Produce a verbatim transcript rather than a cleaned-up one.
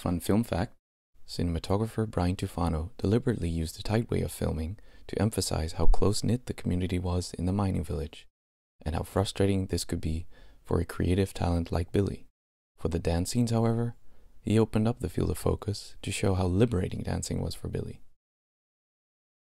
Fun film fact: cinematographer Brian Tufano deliberately used a tight way of filming to emphasize how close-knit the community was in the mining village, and how frustrating this could be for a creative talent like Billy. For the dance scenes, however, he opened up the field of focus to show how liberating dancing was for Billy.